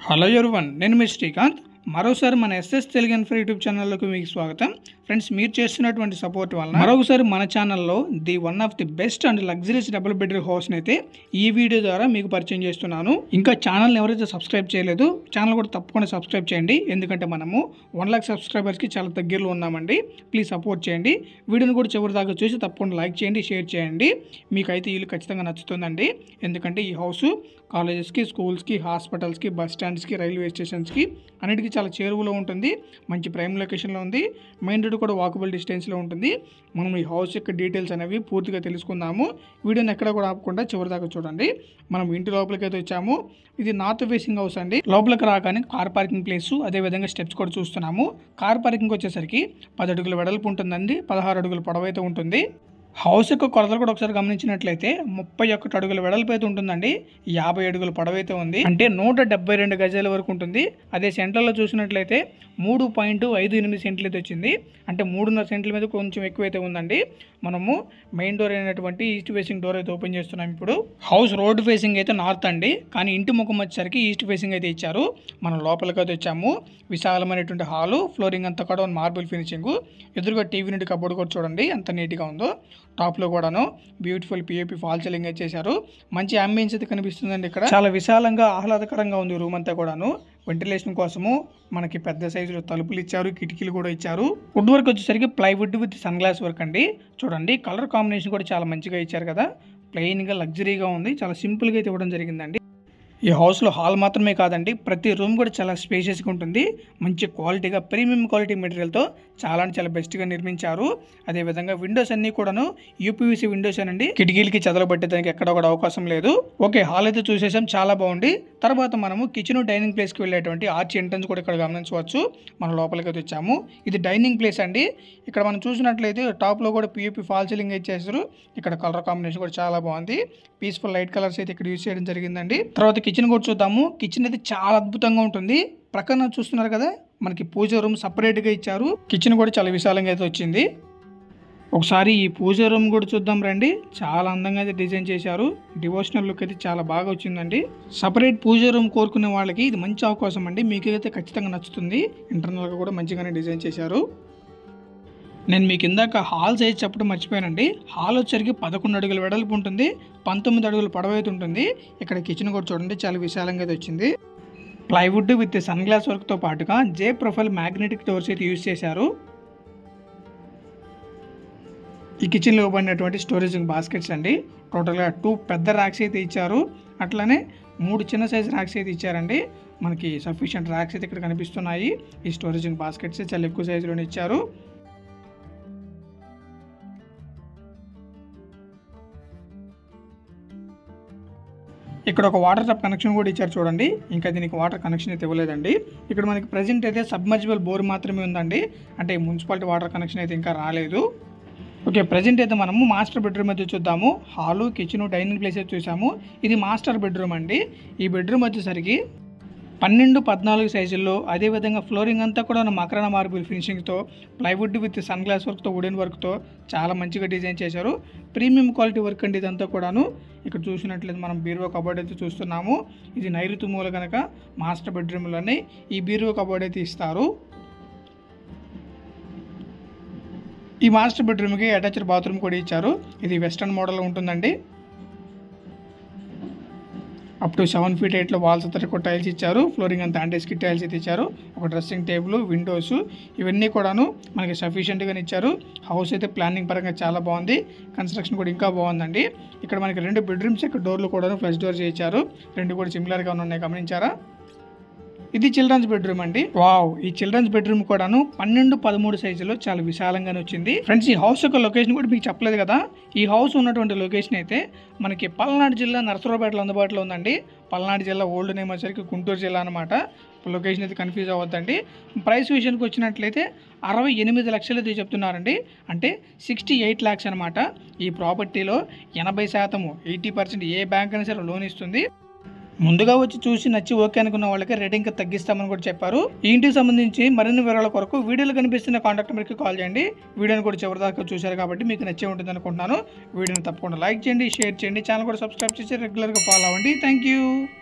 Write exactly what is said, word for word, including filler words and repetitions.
Hello everyone, నేను మీ శ్రీకాంత్. మరోసారి మన ఎస్ఎస్ తెలుగు ఇన్ఫో యూట్యూబ్ ఛానల్లోకి మీకు స్వాగతం. ఫ్రెండ్స్, మీరు చేస్తున్నటువంటి సపోర్ట్ వల్ల మరొకసారి మన ఛానల్లో the one of the best and luxuries double bedroom హౌస్ని అయితే ఈ వీడియో ద్వారా మీకు పరిచయం చేస్తున్నాను. ఇంకా ఛానల్ని ఎవరైతే సబ్స్క్రైబ్ చేయలేదు, ఛానల్ కూడా తప్పకుండా సబ్స్క్రైబ్ చేయండి. ఎందుకంటే మనము వన్ లాక్ సబ్స్క్రైబర్స్కి చాలా దగ్గరలో ఉన్నామండి. ప్లీజ్ సపోర్ట్ చేయండి. వీడియోని కూడా చివరి దాకా చూసి తప్పకుండా లైక్ చేయండి, షేర్ చేయండి. మీకైతే ఇల్లు ఖచ్చితంగా నచ్చుతుందండి. ఎందుకంటే ఈ హౌస్ కాలేజెస్కి, స్కూల్స్కి, హాస్పిటల్స్కి, బస్ స్టాండ్స్కి, రైల్వే స్టేషన్స్కి అన్నిటికీ చాలా చేరువలో ఉంటుంది. మంచి ప్రైమ్ లొకేషన్లో ఉంది. మెయిన్ రోడ్ కూడా వాకబుల్ డిస్టెన్స్లో ఉంటుంది. మనం ఈ హౌస్ యొక్క డీటెయిల్స్ అనేవి పూర్తిగా తెలుసుకుందాము. వీడియోని ఎక్కడ కూడా ఆపకుండా చివరి దాకా చూడండి. మనం ఇంటి లోపలికి అయితే వచ్చాము. ఇది నార్త్ ఫేసింగ్ హౌస్ అండి. లోపలికి రాగానే కార్ పార్కింగ్ ప్లేస్, అదేవిధంగా స్టెప్స్ కూడా చూస్తున్నాము. కార్ పార్కింగ్ వచ్చేసరికి పది అడుగుల వెడల్పు ఉంటుందండి, పదహారు అడుగుల పొడవు అయితే ఉంటుంది. హౌస్ యొక్క కొలతలు కూడా ఒకసారి గమనించినట్లయితే ముప్పై ఒకటి అడుగుల వెడల్పు అయితే ఉంటుందండి, యాభై అడుగుల పొడవు అయితే ఉంది. అంటే నూట డెబ్బై రెండు గజాల వరకు ఉంటుంది. అదే సెంటర్లో చూసినట్లయితే మూడు పాయింట్ ఐదు ఎనిమిది సెంట్లు అయితే వచ్చింది. అంటే మూడున్నర సెంట్ల మీద కొంచెం ఎక్కువైతే ఉందండి. మనము మెయిన్ డోర్ అయినటువంటి ఈస్ట్ ఫేసింగ్ డోర్ అయితే ఓపెన్ చేస్తున్నాం. ఇప్పుడు హౌస్ రోడ్ ఫేసింగ్ అయితే నార్త్ అండి, కానీ ఇంటి ముఖం వచ్చేసరికి ఈస్ట్ ఫేసింగ్ అయితే ఇచ్చారు. మనం లోపలికి అయితే వచ్చాము. విశాలమైనటువంటి హాలు, ఫ్లోరింగ్ అంతా కూడా మార్బుల్ ఫినిషింగ్. ఎదురుగా టీవీ నుండి కబోర్డ్ కూడా చూడండి ఎంత నీట్గా ఉందో. టాప్లో కూడాను బ్యూటిఫుల్ పిఓపి ఫాల్ సీలింగ్ అయితే చేశారు. మంచి అంబియన్స్ అయితే కనిపిస్తుందండి. ఇక్కడ చాలా విశాలంగా ఆహ్లాదకరంగా ఉంది రూమ్ అంతా కూడాను. వెంటిలేషన్ కోసము మనకి పెద్ద సైజులో తలుపులు ఇచ్చారు, కిటికీలు కూడా ఇచ్చారు. వుడ్ వర్క్ వచ్చేసరికి plywood with sun glass work అండి. చూడండి, కలర్ కాంబినేషన్ కూడా చాలా మంచిగా ఇచ్చారు కదా. ప్లెయిన్గా లగ్జరీగా ఉంది. చాలా సింపుల్గా అయితే ఇవ్వడం జరిగిందండి. ఈ హౌస్లో హాల్ మాత్రమే కాదండి, ప్రతి రూమ్ కూడా చాలా స్పేషియస్గా ఉంటుంది. మంచి క్వాలిటీగా ప్రీమియం క్వాలిటీ మెటీరియల్తో చాలా అంటే చాలా బెస్ట్గా నిర్మించారు. అదేవిధంగా విండోస్ అన్నీ కూడాను యూపీవీసీ విండోస్ అనండి. కిటికీలకి చదలబట్టేదానికి ఎక్కడ కూడా అవకాశం లేదు. ఓకే, హాల్ అయితే చూసేసాం, చాలా బాగుంది. తర్వాత మనము కిచెన్ డైనింగ్ ప్లేస్కి వెళ్ళేటువంటి ఆర్చ్ ఎంట్రన్స్ కూడా ఇక్కడ గమనించవచ్చు. మనం లోపలికి అయితే వచ్చాము. ఇది డైనింగ్ ప్లేస్ అండి. ఇక్కడ మనం చూసినట్లయితే టాప్లో కూడా పిఓపి ఫాల్ సీలింగ్ అయితే చేశారు. ఇక్కడ కలర్ కాంబినేషన్ కూడా చాలా బాగుంది. పీస్ఫుల్ లైట్ కలర్స్ అయితే ఇక్కడ యూజ్ చేయడం జరిగిందండి. తర్వాత కిచెన్ కూడా చూద్దాము. కిచెన్ అయితే చాలా అద్భుతంగా ఉంటుంది. ప్రక్కన చూస్తున్నారు కదా, మనకి పూజ రూమ్ సపరేట్గా ఇచ్చారు. కిచెన్ కూడా చాలా విశాలంగా అయితే వచ్చింది. ఒకసారి ఈ పూజ రూమ్ కూడా చూద్దాం రండి. చాలా అందంగా అయితే డిజైన్ చేశారు. డివోషనల్ లుక్ అయితే చాలా బాగా వచ్చిందండి. సపరేట్ పూజ రూమ్ కోరుకునే వాళ్ళకి ఇది మంచి అవకాశం అండి. మీకు అయితే ఖచ్చితంగా నచ్చుతుంది. ఇంటర్నల్గా కూడా మంచిగానే డిజైన్ చేశారు. నేను మీకు ఇందాక హాల్ సైజ్ చెప్పడం మర్చిపోయానండి. హాల్ వచ్చరికి పదకొండు అడుగుల వెడల్పు ఉంటుంది, పంతొమ్మిది అడుగుల పొడవు అయితే ఉంటుంది. ఇక్కడ కిచెన్ కూడా చూడండి, చాలా విశాలంగా అయితే వచ్చింది. ప్లైవుడ్ విత్ సన్ గ్లాస్ వర్క్తో పాటుగా జే ప్రొఫైల్ మ్యాగ్నెటిక్ డోర్స్ అయితే యూజ్ చేశారు. ఈ కిచెన్లో ఇవ్వబడినటువంటి స్టోరేజ్ బాస్కెట్స్ అండి. టోటల్గా టూ పెద్ద ర్యాక్స్ అయితే ఇచ్చారు. అట్లానే మూడు చిన్న సైజ్ ర్యాక్స్ అయితే ఇచ్చారండి. మనకి సఫిషియంట్ ర్యాక్స్ అయితే ఇక్కడ కనిపిస్తున్నాయి. ఈ స్టోరేజ్ బాస్కెట్స్ చాలా ఎక్కువ సైజులోనే ఇచ్చారు. ఇక్కడ ఒక వాటర్ టప్ కనెక్షన్ కూడా ఇచ్చారు చూడండి. ఇంకా దీనికి వాటర్ కనెక్షన్ అయితే ఇవ్వలేదండి. ఇక్కడ మనకి ప్రజెంట్ అయితే సబ్మర్జిబుల్ బోర్ మాత్రమే ఉందండి. అంటే మున్సిపాలిటీ వాటర్ కనెక్షన్ అయితే ఇంకా రాలేదు. ఓకే, ప్రజెంట్ అయితే మనము మాస్టర్ బెడ్రూమ్ అయితే చూద్దాము. హాలు, కిచెన్, డైనింగ్ ప్లేస్ అయితే చూసాము. ఇది మాస్టర్ బెడ్రూమ్ అండి. ఈ బెడ్రూమ్ వచ్చేసరికి పన్నెండు పద్నాలుగు సైజుల్లో, అదేవిధంగా ఫ్లోరింగ్ అంతా కూడా మకరణ మార్బుల్ ఫినిషింగ్తో, ప్లైవుడ్ విత్ సన్ గ్లాస్ వర్క్తో, వుడెన్ వర్క్తో చాలా మంచిగా డిజైన్ చేశారు. ప్రీమియం క్వాలిటీ వర్క్ అండి ఇదంతా కూడాను. ఇక్కడ చూసినట్లయితే మనం బీరువా కబోర్డ్ అయితే చూస్తున్నాము. ఇది నైరుతి మూల కనుక మాస్టర్ బెడ్రూమ్లోనే ఈ బీరువా కబోర్డ్ అయితే ఇస్తారు. ఈ మాస్టర్ బెడ్రూమ్కి అటాచ్డ్ బాత్రూమ్ కూడా ఇచ్చారు. ఇది వెస్టర్న్ మోడల్లో ఉంటుందండి. అప్ టు సెవెన్ ఫీట్ ఎయిట్లో వాల్స్ అంతా కూడా టైల్స్ ఇచ్చారు. ఫ్లోరింగ్ అంతా యాంటీస్కిడ్ టైల్స్ అయితే ఇచ్చారు. ఒక డ్రెస్సింగ్ టేబుల్, విండోస్ ఇవన్నీ కూడాను మనకి సఫిషియెంట్గానే ఇచ్చారు. హౌస్ అయితే ప్లానింగ్ పరంగా చాలా బాగుంది. కన్స్ట్రక్షన్ కూడా ఇంకా బాగుందండి. ఇక్కడ మనకి రెండు బెడ్రూమ్స్ యొక్క డోర్లు కూడా ఫ్లష్ డోర్స్ ఇచ్చారు. రెండు కూడా సిమిలర్గా ఉన్నాయి, గమనించారా? ఇది చిల్డ్రన్స్ బెడ్రూమ్ అండి. వావ్, ఈ చిల్డ్రన్స్ బెడ్రూమ్ కూడాను పన్నెండు పదమూడు సైజులో చాలా విశాలంగానే వచ్చింది. ఫ్రెండ్స్, ఈ హౌస్ యొక్క లొకేషన్ కూడా మీకు చెప్పలేదు కదా. ఈ హౌస్ ఉన్నటువంటి లొకేషన్ అయితే మనకి పల్నాడు జిల్లా నరసరావుపేటలో అందుబాటులో ఉందండి. పల్నాడు జిల్లా ఓల్డ్ నేమ్ వచ్చేసరికి గుంటూరు జిల్లా అనమాట. లొకేషన్ అయితే కన్ఫ్యూజ్ అవ్వద్దండి. ప్రైస్ విషయానికి వచ్చినట్లయితే అరవై ఎనిమిది లక్షలు అయితే చెప్తున్నారండి. అంటే సిక్స్టీ ఎయిట్ ల్యాక్స్ అనమాట. ఈ ప్రాపర్టీలో ఎనభై శాతము ఎయిటీ పర్సెంట్ ఏ బ్యాంక్ అయినా సరే లోన్ ఇస్తుంది. ముందుగా వచ్చి చూసి నచ్చి ఓకే అనుకున్న వాళ్ళకి రేటింగ్ తగ్గిస్తామని కూడా చెప్పారు. ఈ ఇంటికి సంబంధించి మరిన్ని వివరాల కొరకు వీడియోలో కనిపిస్తున్న కాంటాక్ట్ నెంబర్కి కాల్ చేయండి. వీడియోని కూడా చివరిదాకా చూశారు కాబట్టి మీకు నచ్చే ఉంటుంది అనుకుంటున్నాను. వీడియోని తప్పకుండా లైక్ చేయండి, షేర్ చేయండి, ఛానల్ కూడా సబ్స్క్రైబ్ చేసి రెగ్యులర్గా ఫాలో అవ్వండి. Thank you.